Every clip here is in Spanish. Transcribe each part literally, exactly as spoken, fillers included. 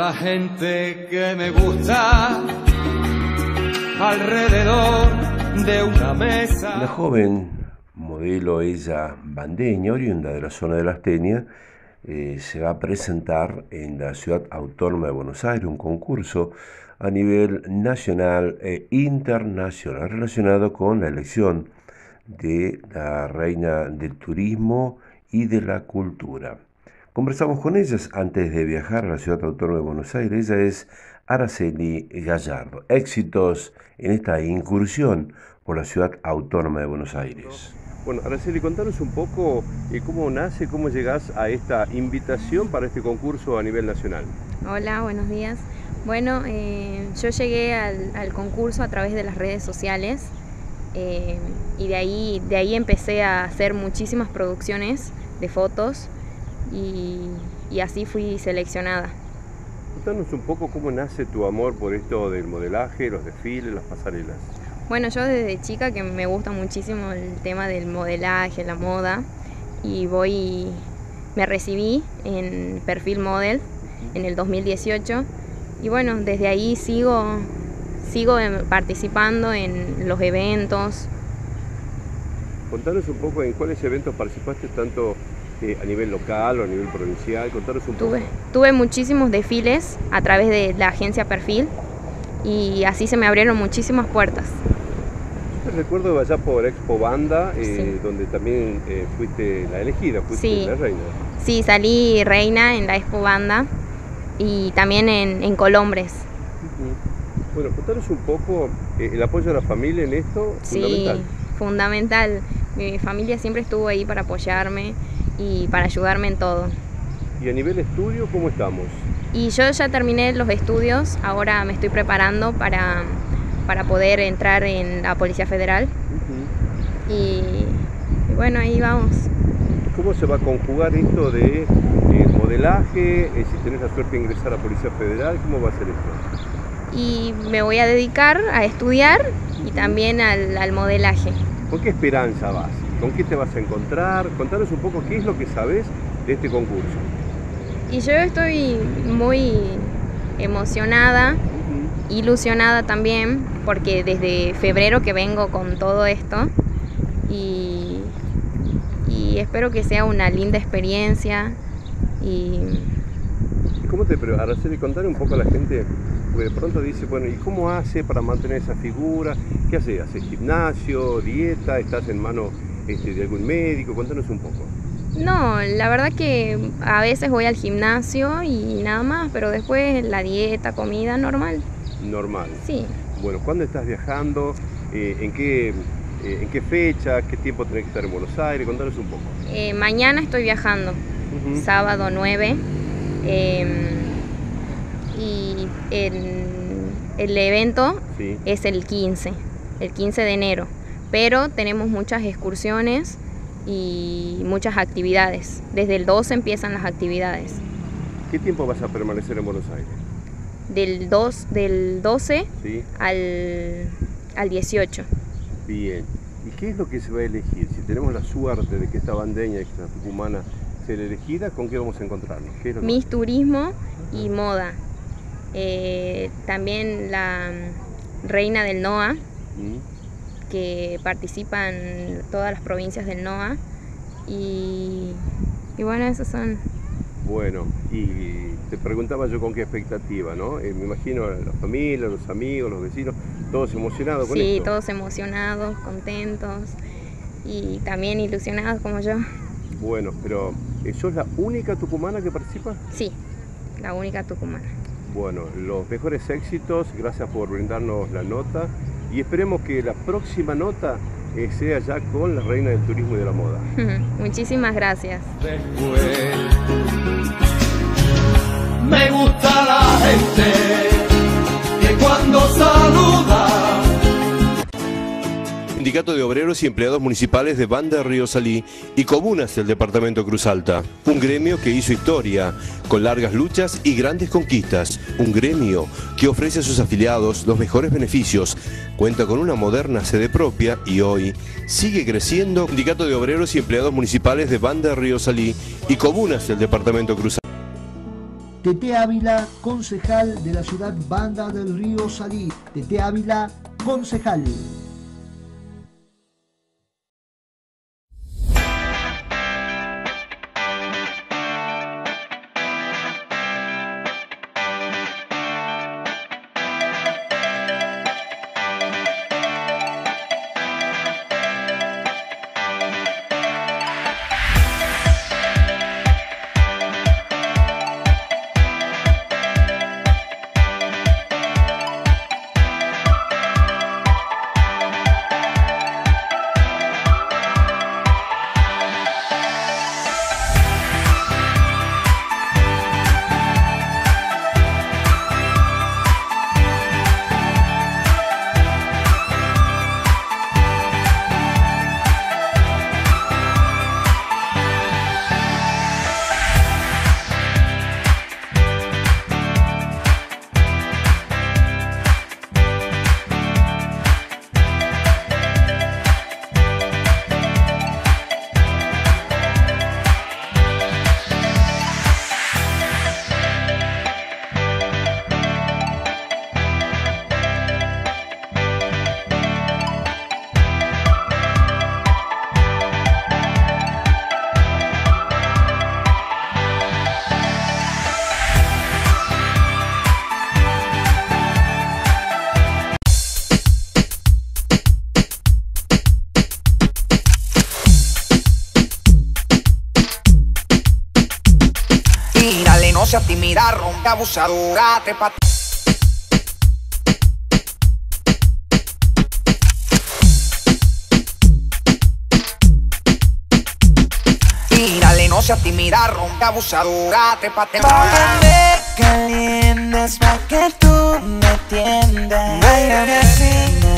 la gente que me gusta alrededor de una mesa. La joven modelo ella bandeña, oriunda de la zona de Las Teñas, eh, se va a presentar en la Ciudad Autónoma de Buenos Aires, un concurso a nivel nacional e internacional relacionado con la elección de la reina del turismo y de la cultura. Conversamos con ellas antes de viajar a la Ciudad Autónoma de Buenos Aires. Ella es Araceli Gallardo. Éxitos en esta incursión por la Ciudad Autónoma de Buenos Aires. Bueno, Araceli, contanos un poco eh, cómo nace, cómo llegás a esta invitación para este concurso a nivel nacional. Hola, buenos días. Bueno, eh, yo llegué al, al concurso a través de las redes sociales eh, y de ahí, de ahí empecé a hacer muchísimas producciones de fotos y, y así fui seleccionada. Contanos un poco cómo nace tu amor por esto del modelaje, los desfiles, las pasarelas. Bueno, yo desde chica que me gusta muchísimo el tema del modelaje, la moda, y voy, me recibí en Perfil Model en el dos mil dieciocho y bueno, desde ahí sigo, sigo participando en los eventos. Contanos un poco en cuáles eventos participaste, tanto eh, a nivel local o a nivel provincial. Contanos un tuve, poco. Tuve muchísimos desfiles a través de la agencia Perfil y así se me abrieron muchísimas puertas. Yo te recuerdo allá por Expo Banda, eh, Sí. donde también eh, fuiste la elegida, fuiste Sí. la reina. Sí, salí reina en la Expo Banda y también en, en Colombres. Uh-huh. Bueno, contanos un poco eh, el apoyo de la familia en esto, Sí, fundamental. fundamental. Mi familia siempre estuvo ahí para apoyarme y para ayudarme en todo. Y a nivel estudio, ¿cómo estamos? Y yo ya terminé los estudios, ahora me estoy preparando para, para poder entrar en la Policía Federal. Uh-huh. y, y bueno, ahí vamos. ¿Cómo se va a conjugar esto de eh, modelaje? Eh, si tenés la suerte de ingresar a Policía Federal, ¿cómo va a ser esto? Y me voy a dedicar a estudiar y también al, al modelaje. ¿Con qué esperanza vas? ¿Con qué te vas a encontrar? Contanos un poco qué es lo que sabés de este concurso. Y yo estoy muy emocionada, Uh-huh. ilusionada también, porque desde febrero que vengo con todo esto y, y espero que sea una linda experiencia. Y ¿Y cómo te preparas? Araceli, contar un poco a la gente, porque de pronto dice, bueno, ¿y cómo hace para mantener esa figura? ¿Qué hace? ¿Hace gimnasio, dieta? ¿Estás en manos este, de algún médico? Contanos un poco. no, la verdad que a veces voy al gimnasio y nada más, pero después la dieta, comida normal. Normal. Sí. Bueno, ¿cuándo estás viajando? Eh, ¿en, qué, eh, ¿En qué fecha? ¿Qué tiempo tenés que estar en Buenos Aires? Contanos un poco. Eh, mañana estoy viajando, Uh-huh. sábado nueve, eh, y el, el evento Sí. es el quince, el quince de enero, pero tenemos muchas excursiones y muchas actividades. Desde el doce empiezan las actividades. ¿Qué tiempo vas a permanecer en Buenos Aires? Del, dos, del doce Sí. al, al dieciocho. Bien. ¿Y qué es lo que se va a elegir? Si tenemos la suerte de que esta bandeña, esta tucumana, sea elegida, ¿con qué vamos a encontrarnos? ¿Qué es lo que- Miss Turismo y Moda. Eh, también la mm, reina del NOA, ¿Mm? que participan todas las provincias del NOA. Y, y bueno, esos son. Bueno, y te preguntaba yo con qué expectativa, ¿no? Eh, me imagino a la familia, los amigos, los vecinos, todos emocionados con Sí, esto. todos emocionados, contentos y también ilusionados como yo. Bueno, pero eh, ¿sos la única tucumana que participa? Sí, la única tucumana. Bueno, los mejores éxitos, gracias por brindarnos la nota y esperemos que la próxima nota eh, sea ya con la reina del turismo y de la moda. Muchísimas gracias. Después me gusta la gente que cuando saluda. Sindicato de Obreros y Empleados Municipales de Banda de Río Salí y comunas del departamento Cruz Alta. Un gremio que hizo historia, con largas luchas y grandes conquistas. Un gremio que ofrece a sus afiliados los mejores beneficios. Cuenta con una moderna sede propia y hoy sigue creciendo. Sindicato de Obreros y Empleados Municipales de Banda de Río Salí y comunas del departamento Cruz Alta. Tete Ávila, concejal de la ciudad Banda del Río Salí. Tete Ávila, concejal. No seas tímida, rompe abusadora, trepa. Tírale, no seas tímida, rompe abusadora, trépate. Póngame calientes pa' que tú me entiendas. Váyame así.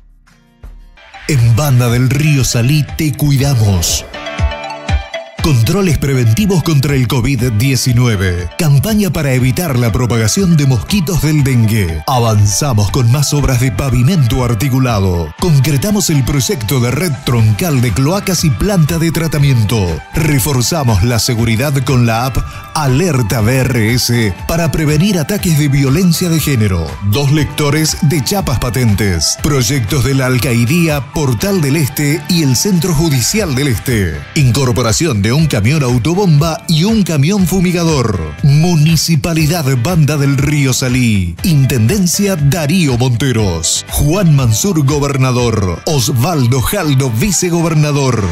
En Banda del Río Salí te cuidamos. Controles preventivos contra el COVID diecinueve. Campaña para evitar la propagación de mosquitos del dengue. Avanzamos con más obras de pavimento articulado. Concretamos el proyecto de red troncal de cloacas y planta de tratamiento. Reforzamos la seguridad con la app Alerta B R S para prevenir ataques de violencia de género. Dos lectores de chapas patentes. Proyectos de la Alcaidía, Portal del Este y el Centro Judicial del Este. Incorporación de un camión autobomba y un camión fumigador. Municipalidad Banda del Río Salí. Intendencia Darío Monteros. Juan Mansur, gobernador. Osvaldo Jaldo, vicegobernador.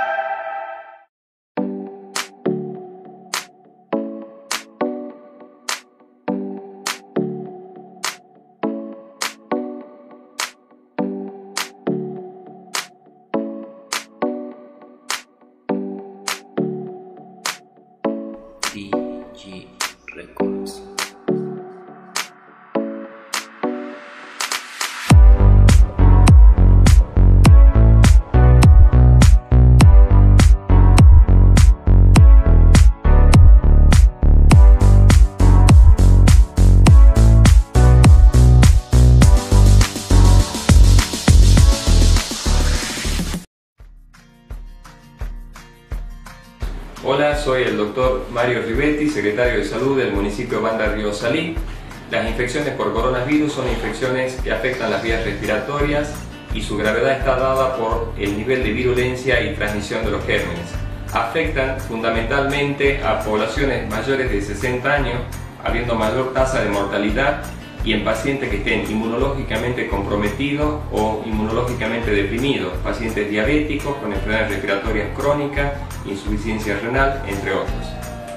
D G Records. Hola, soy el doctor Mario Rivetti, secretario de Salud del municipio Banda Río Salí. Las infecciones por coronavirus son infecciones que afectan las vías respiratorias y su gravedad está dada por el nivel de virulencia y transmisión de los gérmenes. Afectan fundamentalmente a poblaciones mayores de sesenta años, habiendo mayor tasa de mortalidad, y en pacientes que estén inmunológicamente comprometidos o inmunológicamente deprimidos, pacientes diabéticos con enfermedades respiratorias crónicas, insuficiencia renal, entre otros.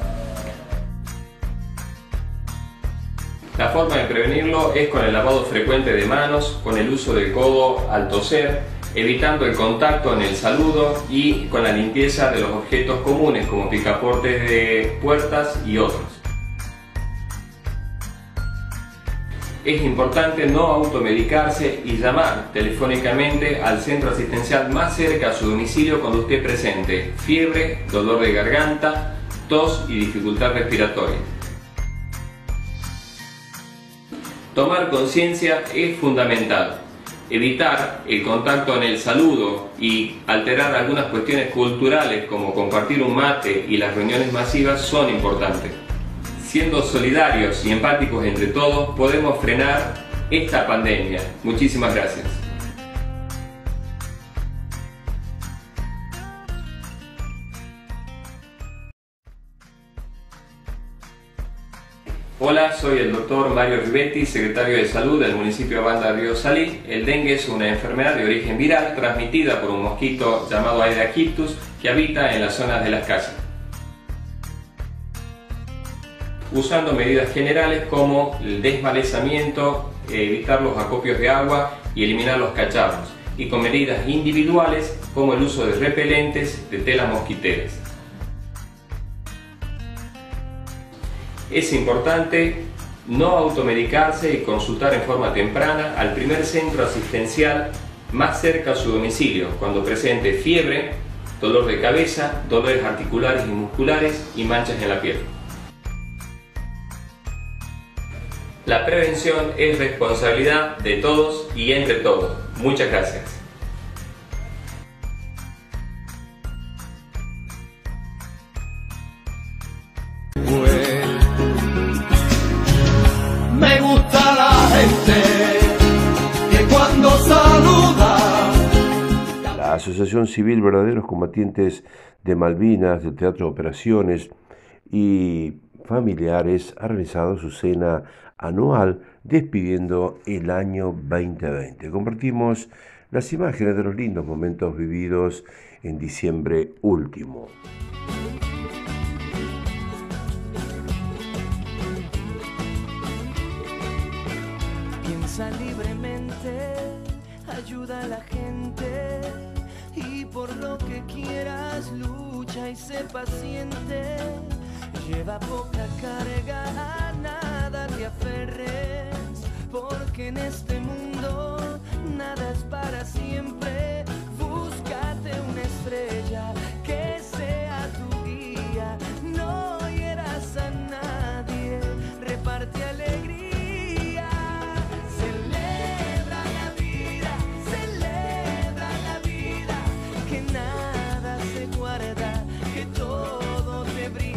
La forma de prevenirlo es con el lavado frecuente de manos, con el uso del codo al toser, evitando el contacto en el saludo y con la limpieza de los objetos comunes como picaportes de puertas y otros. Es importante no automedicarse y llamar telefónicamente al centro asistencial más cerca a su domicilio cuando usted presente fiebre, dolor de garganta, tos y dificultad respiratoria. Tomar conciencia es fundamental. Evitar el contacto en el saludo y alterar algunas cuestiones culturales como compartir un mate y las reuniones masivas son importantes. siendo solidarios y empáticos entre todos, podemos frenar esta pandemia. Muchísimas gracias. Hola, soy el doctor Mario Rivetti, secretario de Salud del municipio de Banda del Río Salí. El dengue es una enfermedad de origen viral transmitida por un mosquito llamado Aedes aegyptus que habita en las zonas de las casas. Usando medidas generales como el desmalezamiento, evitar los acopios de agua y eliminar los cacharros, y con medidas individuales como el uso de repelentes de telas mosquiteras. Es importante no automedicarse y consultar en forma temprana al primer centro asistencial más cerca a su domicilio cuando presente fiebre, dolor de cabeza, dolores articulares y musculares y manchas en la piel. La prevención es responsabilidad de todos y entre todos. Muchas gracias. Me gusta la gente que cuando saluda. La Asociación Civil Verdaderos Combatientes de Malvinas, del Teatro de Operaciones y Familiares ha realizado su cena anual despidiendo el año veinte veinte. Compartimos las imágenes de los lindos momentos vividos en diciembre último. Piensa libremente, ayuda a la gente y por lo que quieras lucha y sé paciente. Lleva poca carga, a nada te aferres, porque en este mundo nada es para siempre. Búscate una estrella que sea tu guía, no hieras a nadie, reparte alegría. Celebra la vida, celebra la vida, que nada se guarda, que todo te brinda.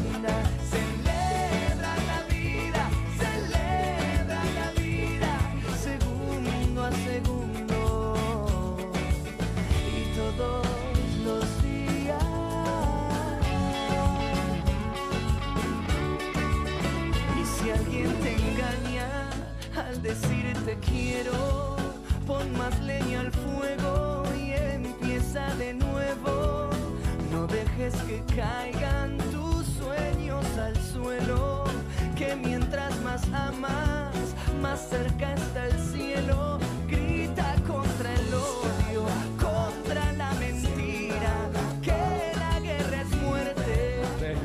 Decirte quiero, pon más leña al fuego y empieza de nuevo. No dejes que caigan tus sueños al suelo, que mientras más amas, más cerca está el cielo. Grita contra el odio, contra la mentira, que la guerra es muerte.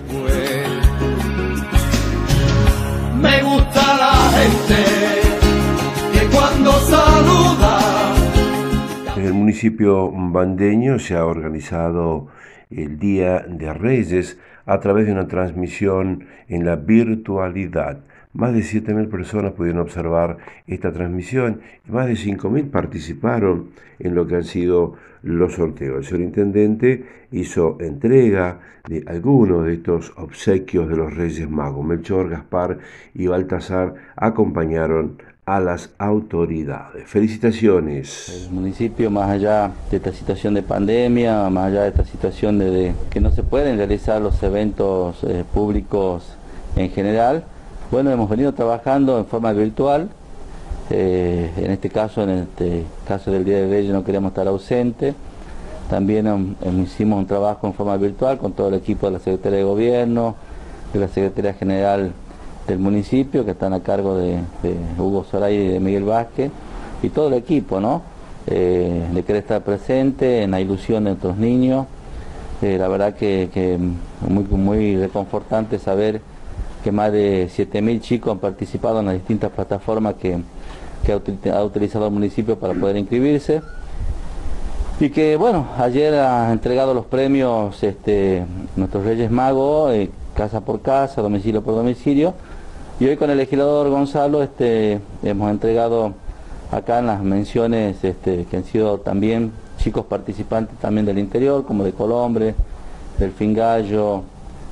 Me gusta la gente cuando saluda. En el municipio bandeño se ha organizado el Día de Reyes a través de una transmisión en la virtualidad. Más de siete mil personas pudieron observar esta transmisión y más de cinco mil participaron en lo que han sido los sorteos. El señor intendente hizo entrega de algunos de estos obsequios de los Reyes Magos. Melchor, Gaspar y Baltasar acompañaron a las autoridades. Felicitaciones. El municipio, más allá de esta situación de pandemia, más allá de esta situación de, de que no se pueden realizar los eventos eh, públicos en general, bueno, hemos venido trabajando en forma virtual. Eh, en este caso, en este caso del Día de Reyes, no queríamos estar ausentes. También um, um, hicimos un trabajo en forma virtual con todo el equipo de la Secretaría de Gobierno, de la Secretaría General del municipio, que están a cargo de, de Hugo Soray y de Miguel Vázquez, y todo el equipo, ¿no? Eh, de querer estar presente en la ilusión de nuestros niños. Eh, la verdad que, que muy, muy reconfortante saber que más de siete mil chicos han participado en las distintas plataformas que, que ha, ha utilizado el municipio para poder inscribirse. Y que, bueno, ayer ha entregado los premios este, nuestros Reyes Magos, eh, casa por casa, domicilio por domicilio. Y hoy con el legislador Gonzalo este, hemos entregado acá en las menciones este, que han sido también chicos participantes también del interior, como de Colombre, del Fingallo,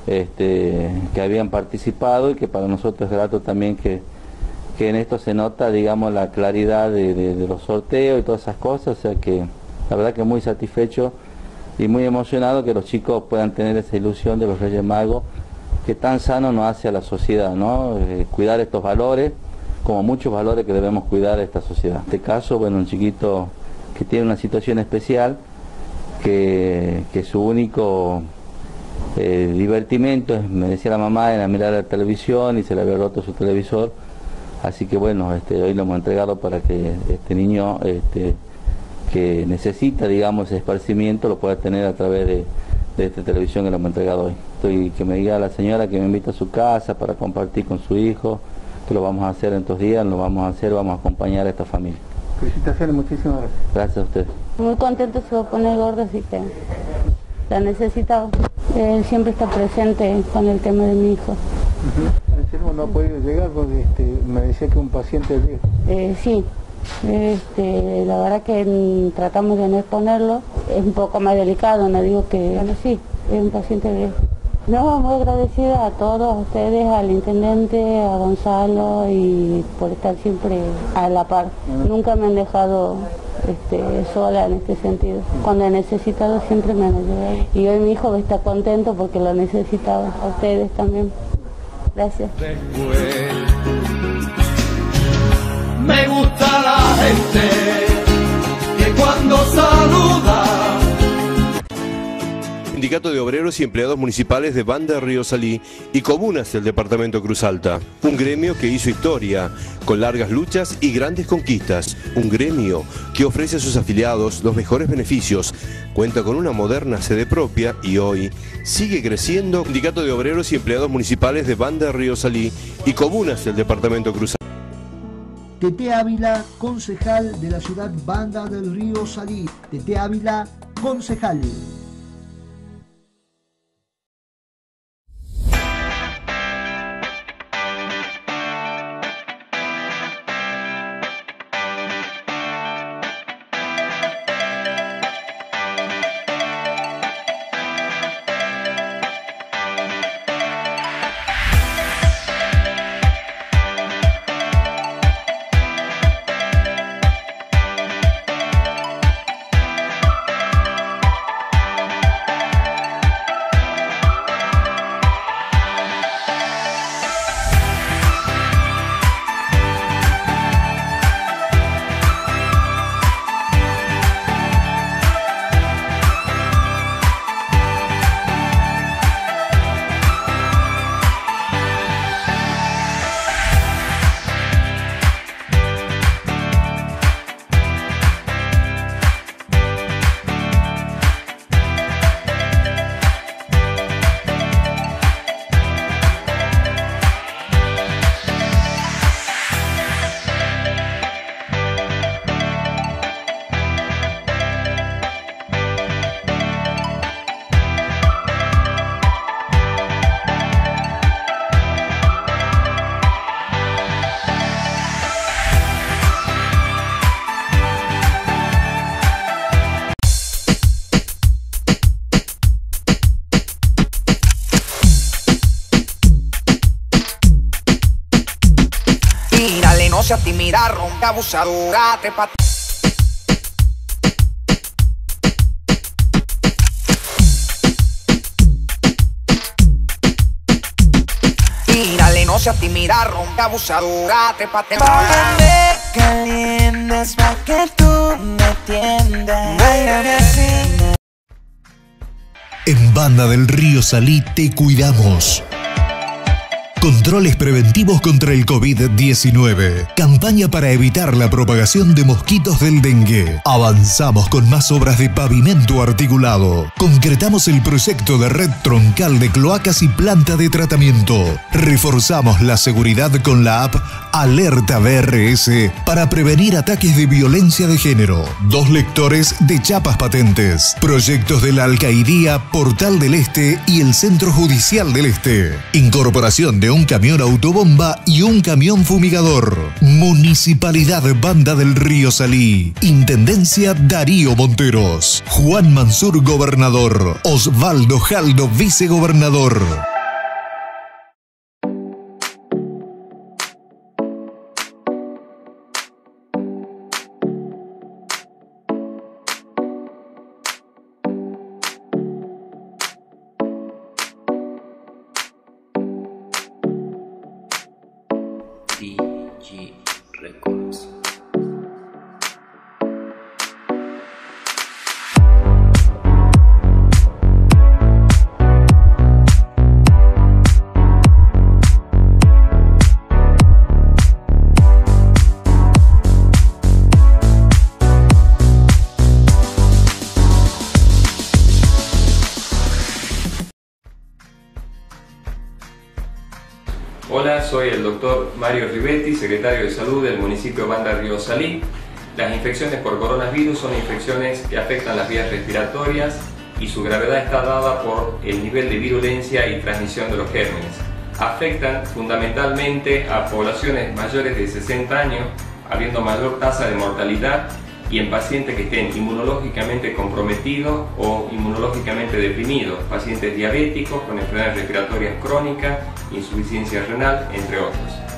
este, que habían participado, y que para nosotros es grato también que, que en esto se nota, digamos, la claridad de, de, de los sorteos y todas esas cosas. O sea que la verdad que muy satisfecho y muy emocionado que los chicos puedan tener esa ilusión de los Reyes Magos, que tan sano nos hace a la sociedad, ¿no? Eh, cuidar estos valores, como muchos valores que debemos cuidar de esta sociedad. En este caso, bueno, un chiquito que tiene una situación especial, que, que su único eh, divertimento, es, me decía la mamá, era mirar la televisión, y se le había roto su televisor. Así que bueno, este, hoy lo hemos entregado para que este niño este, que necesita, digamos, ese esparcimiento, lo pueda tener a través de, de esta televisión que lo hemos entregado hoy. Estoy, que me diga la señora que me invita a su casa para compartir con su hijo, que lo vamos a hacer en estos días, lo vamos a hacer, vamos a acompañar a esta familia. Felicitaciones, muchísimas gracias. Gracias a usted. Muy contento, se va a poner gordo, así que la necesitaba. Él siempre está presente con el tema de mi hijo. Uh-huh. ¿En serio no ha podido llegar? Porque este, me decía que un paciente viejo. Eh, sí, este, la verdad que mm, tratamos de no exponerlo. Es un poco más delicado, no digo que... Bueno, sí, es un paciente viejo. No, muy agradecida a todos ustedes, al intendente, a Gonzalo, y por estar siempre a la par. Uh-huh. Nunca me han dejado este, sola en este sentido. Cuando he necesitado siempre me han ayudado. Y hoy mi hijo está contento porque lo necesitaba. A ustedes también. Gracias. Después, me gusta la gente que cuando saluda. Sindicato de Obreros y Empleados Municipales de Banda de Río Salí y comunas del departamento Cruz Alta. Un gremio que hizo historia, con largas luchas y grandes conquistas. Un gremio que ofrece a sus afiliados los mejores beneficios. Cuenta con una moderna sede propia y hoy sigue creciendo. Sindicato de Obreros y Empleados Municipales de Banda de Río Salí y comunas del departamento Cruz Alta. Tete Ávila, concejal de la ciudad Banda del Río Salí. Tete Ávila, concejal. No seas tímida, ronca, abusadora, trepa. Tírale, no seas tímida, ronca, abusadora, trépate. Póngame calientes pa' que tú me entiendas. Báilame así. En Banda del Río Salí te cuidamos. Controles preventivos contra el COVID diecinueve. Campaña para evitar la propagación de mosquitos del dengue. Avanzamos con más obras de pavimento articulado. Concretamos el proyecto de red troncal de cloacas y planta de tratamiento. Reforzamos la seguridad con la app Alerta B R S para prevenir ataques de violencia de género. Dos lectores de chapas patentes. Proyectos de la Alcaidía, Portal del Este y el Centro Judicial del Este. Incorporación de un camión autobomba y un camión fumigador. Municipalidad Banda del Río Salí. Intendencia Darío Monteros. Juan Mansur, gobernador. Osvaldo Jaldo, vicegobernador. T G Records. Hola, soy el doctor Mario Rivetti, secretario de Salud del municipio de Banda Río Salí. Las infecciones por coronavirus son infecciones que afectan las vías respiratorias y su gravedad está dada por el nivel de virulencia y transmisión de los gérmenes. Afectan fundamentalmente a poblaciones mayores de sesenta años, habiendo mayor tasa de mortalidad, y en pacientes que estén inmunológicamente comprometidos o inmunológicamente deprimidos, pacientes diabéticos con enfermedades respiratorias crónicas, insuficiencia renal, entre otros.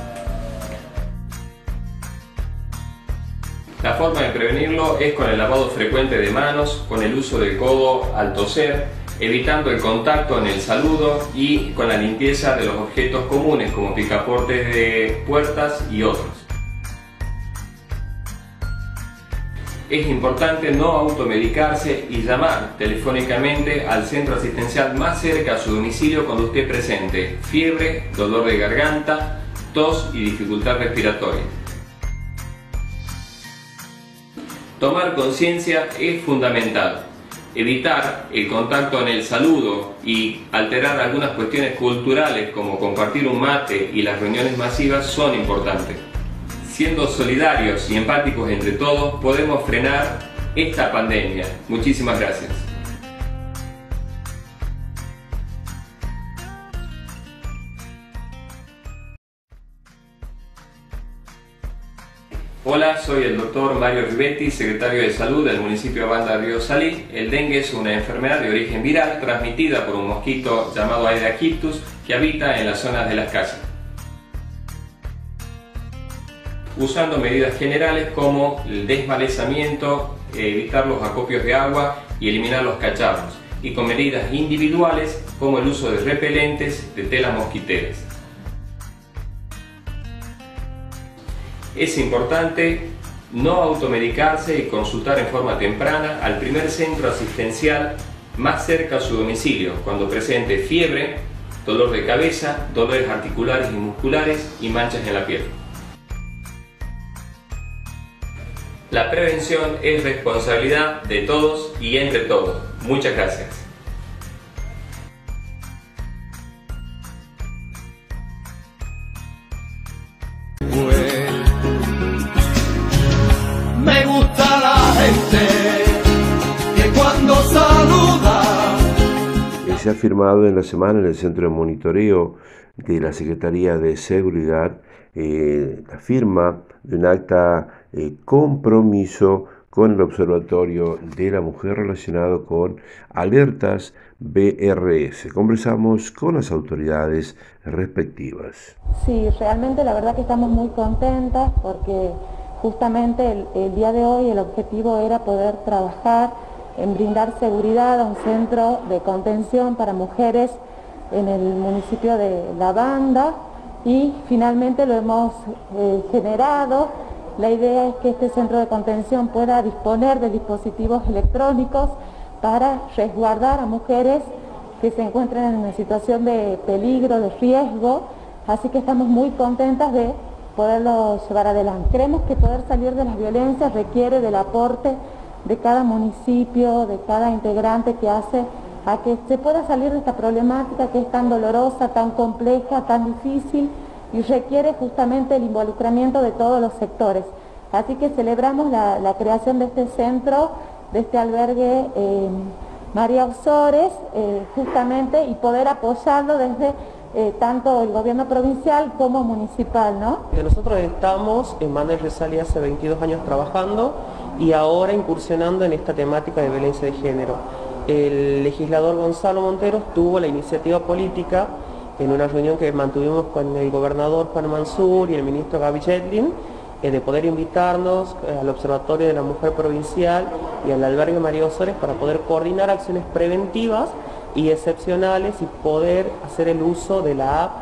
La forma de prevenirlo es con el lavado frecuente de manos, con el uso del codo al toser, evitando el contacto en el saludo y con la limpieza de los objetos comunes como picaportes de puertas y otros. Es importante no automedicarse y llamar telefónicamente al centro asistencial más cerca a su domicilio cuando usted presente fiebre, dolor de garganta, tos y dificultad respiratoria. Tomar conciencia es fundamental. Evitar el contacto en el saludo y alterar algunas cuestiones culturales como compartir un mate y las reuniones masivas son importantes. Siendo solidarios y empáticos entre todos, podemos frenar esta pandemia. Muchísimas gracias. Hola, soy el doctor Mario Rivetti, secretario de Salud del municipio de Banda Río Salí. El dengue es una enfermedad de origen viral transmitida por un mosquito llamado Aedes aegyptus que habita en las zonas de las casas. Usando medidas generales como el desmalezamiento, evitar los acopios de agua y eliminar los cacharros, y con medidas individuales como el uso de repelentes de telas mosquiteras. Es importante no automedicarse y consultar en forma temprana al primer centro asistencial más cerca a su domicilio cuando presente fiebre, dolor de cabeza, dolores articulares y musculares y manchas en la piel. La prevención es responsabilidad de todos y entre todos. Muchas gracias. Me gusta la gente que cuando saluda. Se ha firmado en la semana en el Centro de Monitoreo de la Secretaría de Seguridad eh, la firma de un acta eh, compromiso con el Observatorio de la Mujer relacionado con alertas B R S. Conversamos con las autoridades respectivas. Sí, realmente la verdad que estamos muy contentas porque justamente el, el día de hoy el objetivo era poder trabajar en brindar seguridad a un centro de contención para mujeres en el municipio de La Banda y finalmente lo hemos eh, generado. La idea es que este centro de contención pueda disponer de dispositivos electrónicos para resguardar a mujeres que se encuentren en una situación de peligro, de riesgo, así que estamos muy contentas de poderlo llevar adelante. Creemos que poder salir de las violencias requiere del aporte de cada municipio, de cada integrante que hace a que se pueda salir de esta problemática que es tan dolorosa, tan compleja, tan difícil y requiere justamente el involucramiento de todos los sectores. Así que celebramos la, la creación de este centro, de este albergue eh, María Osores, eh, justamente, y poder apoyarlo desde eh, tanto el gobierno provincial como municipal, ¿no? Nosotros estamos en Banda Río Salí hace veintidós años trabajando y ahora incursionando en esta temática de violencia de género. El legislador Gonzalo Monteros tuvo la iniciativa política en una reunión que mantuvimos con el gobernador Juan Mansur y el ministro Gaby Yetlin, eh, de poder invitarnos eh, al Observatorio de la Mujer Provincial y al albergue María Osores para poder coordinar acciones preventivas y excepcionales y poder hacer el uso de la app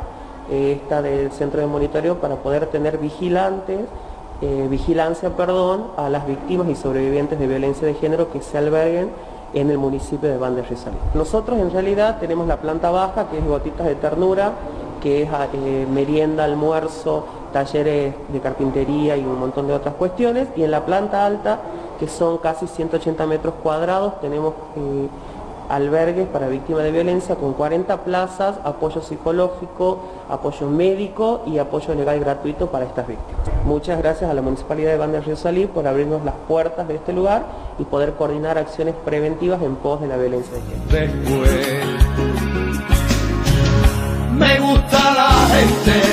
eh, esta del centro de monitoreo para poder tener vigilantes, eh, vigilancia perdón, a las víctimas y sobrevivientes de violencia de género que se alberguen en el municipio de Ban de Río Salí. Nosotros en realidad tenemos la planta baja, que es Gotitas de Ternura, que es eh, merienda, almuerzo, talleres de carpintería y un montón de otras cuestiones, y en la planta alta, que son casi ciento ochenta metros cuadrados, tenemos eh, albergues para víctimas de violencia con cuarenta plazas, apoyo psicológico, apoyo médico y apoyo legal gratuito para estas víctimas. Muchas gracias a la Municipalidad de Ban de Río Salí por abrirnos las puertas de este lugar y poder coordinar acciones preventivas en pos de la violencia de género. Después, me gusta la gente